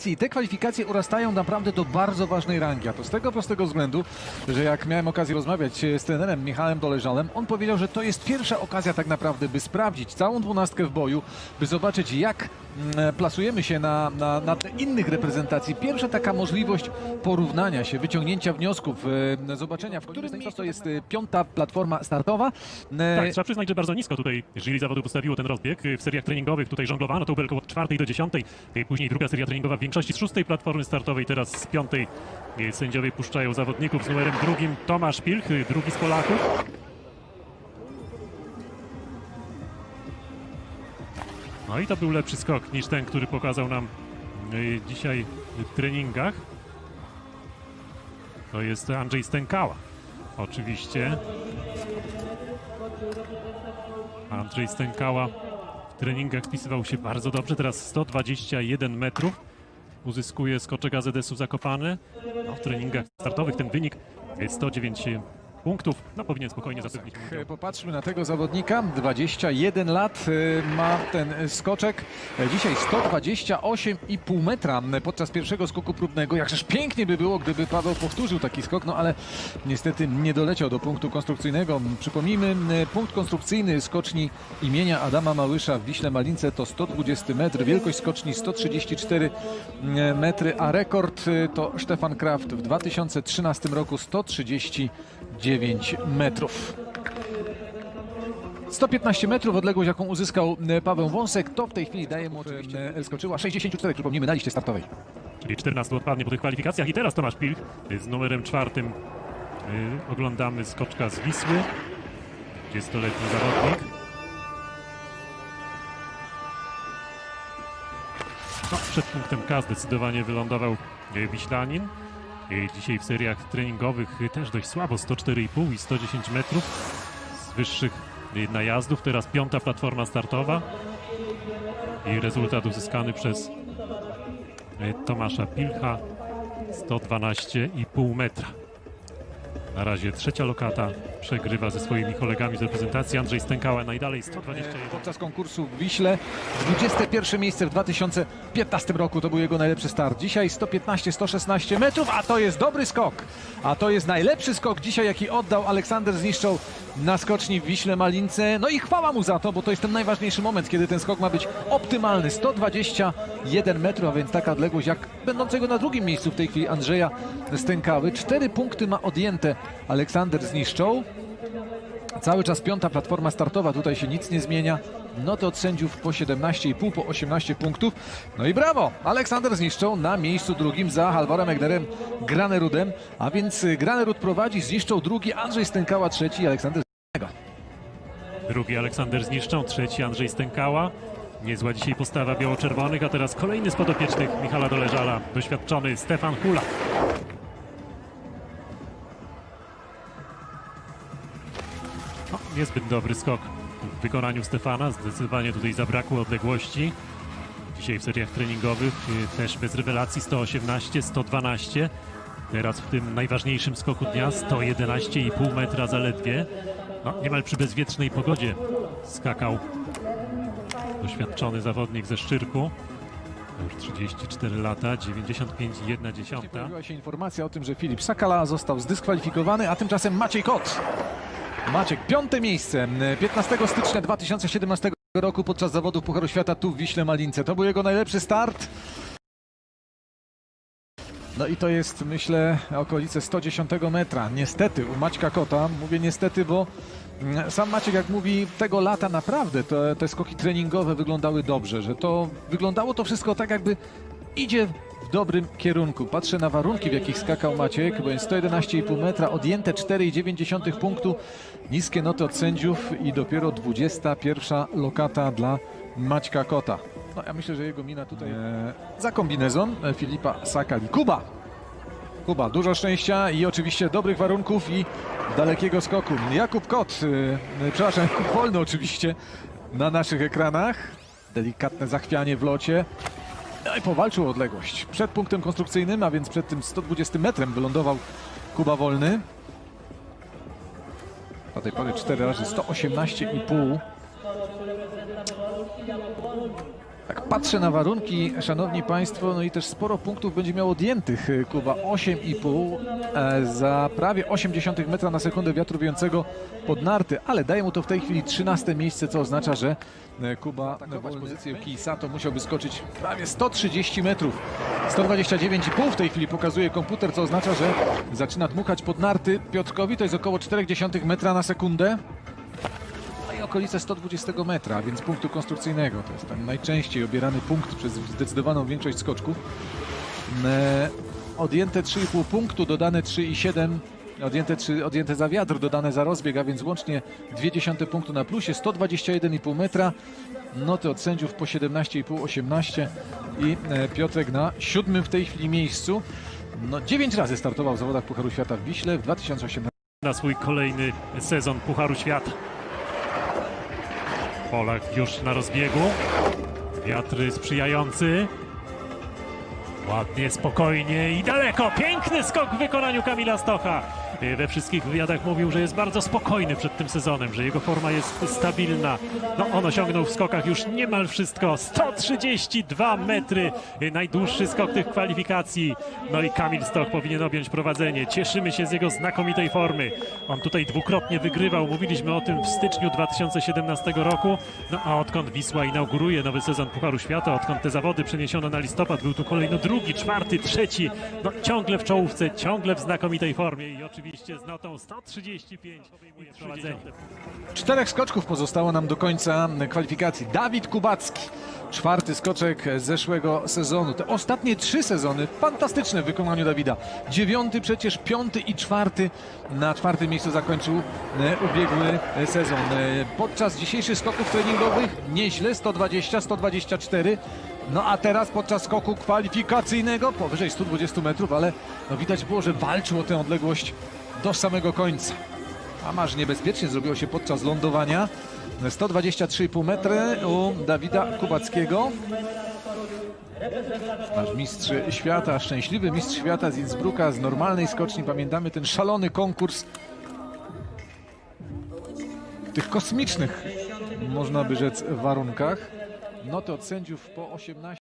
I te kwalifikacje urastają naprawdę do bardzo ważnej rangi, a to z tego prostego względu, że jak miałem okazję rozmawiać z trenerem Michałem Doleżalem, on powiedział, że to jest pierwsza okazja tak naprawdę, by sprawdzić całą dwunastkę w boju, by zobaczyć, jak plasujemy się na tle innych reprezentacji. Pierwsza taka możliwość porównania się, wyciągnięcia wniosków, zobaczenia, w którym miejscu to jest piąta platforma startowa. Tak, trzeba przyznać, że bardzo nisko tutaj jury zawodu postawiło ten rozbieg. W seriach treningowych tutaj żonglowano, to było około 4 do 10. Później druga seria treningowa w większości z 6 platformy startowej, teraz z 5. Sędziowie puszczają zawodników z numerem 2. Tomasz Pilch, drugi z Polaków. No i to był lepszy skok niż ten, który pokazał nam dzisiaj w treningach. To jest Andrzej Stękała. Oczywiście. Andrzej Stękała w treningach wpisywał się bardzo dobrze. Teraz 121 metrów uzyskuje skoczek AZS-u Zakopane. No, w treningach startowych ten wynik 109 punktów. No, powinien spokojnie zapewnić. Popatrzmy na tego zawodnika. 21 lat ma ten skoczek. Dzisiaj 128,5 metra podczas pierwszego skoku próbnego. Jakżeż pięknie by było, gdyby Paweł powtórzył taki skok, no ale niestety nie doleciał do punktu konstrukcyjnego. Przypomnijmy, punkt konstrukcyjny skoczni imienia Adama Małysza w Wiśle Malince to 120 metr. Wielkość skoczni 134 metry, a rekord to Stefan Kraft w 2013 roku 139 metrów. 115 metrów odległość, jaką uzyskał Paweł Wąsek, to w tej chwili daje mu oczywiście skoczyła 64, przypomnijmy, na liście startowej. Czyli 14 odpadnie po tych kwalifikacjach i teraz Tomasz Pilch z numerem 4. Oglądamy skoczka z Wisły, 20-letni zawodnik. No, przed punktem K zdecydowanie wylądował Wiślanin. Dzisiaj w seriach treningowych też dość słabo, 104,5 i 110 metrów z wyższych najazdów. Teraz 5. platforma startowa i rezultat uzyskany przez Tomasza Pilcha 112,5 metra. Na razie 3. lokata przegrywa ze swoimi kolegami z reprezentacji. Andrzej Stękała najdalej 121. Podczas konkursu w Wiśle 21 miejsce w 2015 roku to był jego najlepszy start. Dzisiaj 115-116 metrów, a to jest dobry skok. A to jest najlepszy skok dzisiaj, jaki oddał Aleksander Zniszczoł na skoczni w Wiśle Malince. No i chwała mu za to, bo to jest ten najważniejszy moment, kiedy ten skok ma być optymalny. 121 metrów, a więc taka odległość jak będącego na drugim miejscu w tej chwili Andrzeja Stękały. 4 punkty ma odjęte Aleksander Zniszczoł. Cały czas 5. platforma startowa, tutaj się nic nie zmienia. Noty od sędziów po 17,5, po 18 punktów. No i brawo! Aleksander Zniszczą na miejscu drugim za Halvorem Egnerem Granerudem. A więc Granerud prowadzi, Zniszczą drugi, Andrzej Stękała trzeci, Aleksander Zniszczą. Drugi Aleksander Zniszczą, trzeci Andrzej Stękała. Niezła dzisiaj postawa biało-czerwonych, a teraz kolejny z podopiecznych Michala Doleżala, doświadczony Stefan Hula. No, niezbyt dobry skok w wykonaniu Stefana, zdecydowanie tutaj zabrakło odległości. Dzisiaj w seriach treningowych też bez rewelacji 118, 112. Teraz w tym najważniejszym skoku dnia 111,5 metra zaledwie. No, niemal przy bezwietrznej pogodzie skakał doświadczony zawodnik ze Szczyrku. Już 34 lata, 95,1. Pojawiła się informacja o tym, że Filip Sakala został zdyskwalifikowany, a tymczasem Maciej Kot. Maciek, 5. miejsce, 15 stycznia 2017 roku podczas zawodów Pucharu Świata tu w Wiśle Malince. To był jego najlepszy start. No i to jest, myślę, okolice 110 metra. Niestety u Maćka Kota, mówię niestety, bo sam Maciek, jak mówi, tego lata naprawdę te skoki treningowe wyglądały dobrze, że to wyglądało to wszystko tak, jakby idzie w dobrym kierunku. Patrzę na warunki, w jakich skakał Maciek, bo jest 111,5 metra, odjęte 4,9 punktu, niskie noty od sędziów i dopiero 21. lokata dla Maćka Kota. No ja myślę, że jego mina tutaj za kombinezon Filipa Sakali. Kuba, dużo szczęścia i oczywiście dobrych warunków i dalekiego skoku. Jakub Kot, przepraszam, Jakub Wolny oczywiście na naszych ekranach. Delikatne zachwianie w locie. No i powalczył o odległość. Przed punktem konstrukcyjnym, a więc przed tym 120 metrem wylądował Kuba Wolny. Do tej pory 4 razy 118,5. Tak patrzę na warunki, szanowni państwo, no i też sporo punktów będzie miał odjętych Kuba. 8,5 za prawie 0,8 metra na sekundę wiatru wiejącego pod narty, ale daje mu to w tej chwili 13 miejsce, co oznacza, że Kuba atakować pozycję Kei Sato musiałby skoczyć prawie 130 metrów. 129,5 w tej chwili pokazuje komputer, co oznacza, że zaczyna dmuchać pod narty Piotrkowi. To jest około 0,4 metra na sekundę. No i okolice 120 metra, więc punktu konstrukcyjnego. To jest ten najczęściej obierany punkt przez zdecydowaną większość skoczków. Odjęte 3,5 punktu, dodane 3,7. Odjęte za wiatr, dodane za rozbieg, a więc łącznie 0,2 punktu na plusie, 121,5 metra. Noty od sędziów po 17,5, 18 i Piotrek na 7. w tej chwili miejscu. No, 9 razy startował w zawodach Pucharu Świata w Wiśle w 2018. Na swój kolejny sezon Pucharu Świata. Polak już na rozbiegu. Wiatr sprzyjający. Ładnie, spokojnie i daleko. Piękny skok w wykonaniu Kamila Stocha. We wszystkich wywiadach mówił, że jest bardzo spokojny przed tym sezonem, że jego forma jest stabilna. No on osiągnął w skokach już niemal wszystko. 132 metry. Najdłuższy skok tych kwalifikacji. No i Kamil Stoch powinien objąć prowadzenie. Cieszymy się z jego znakomitej formy. On tutaj dwukrotnie wygrywał. Mówiliśmy o tym w styczniu 2017 roku. No a odkąd Wisła inauguruje nowy sezon Pucharu Świata, odkąd te zawody przeniesiono na listopad, był tu kolejno drugi, czwarty, trzeci. No ciągle w czołówce, ciągle w znakomitej formie i oczywiście z notą 135 obejmuje prowadzenie. 4 skoczków pozostało nam do końca kwalifikacji. Dawid Kubacki, 4. skoczek z zeszłego sezonu. Te ostatnie 3 sezony fantastyczne w wykonaniu Dawida. 9. przecież, 5. i 4. Na 4. miejscu zakończył ubiegły sezon. Podczas dzisiejszych skoków treningowych nieźle, 120, 124. No a teraz podczas skoku kwalifikacyjnego powyżej 120 metrów, ale no widać było, że walczył o tę odległość do samego końca. A marz niebezpiecznie zrobiło się podczas lądowania. 123,5 metry u Dawida Kubackiego. Nasz mistrz świata, szczęśliwy mistrz świata z Innsbrucka, z normalnej skoczni. Pamiętamy ten szalony konkurs w tych kosmicznych, można by rzec, warunkach. Noty od sędziów po 18.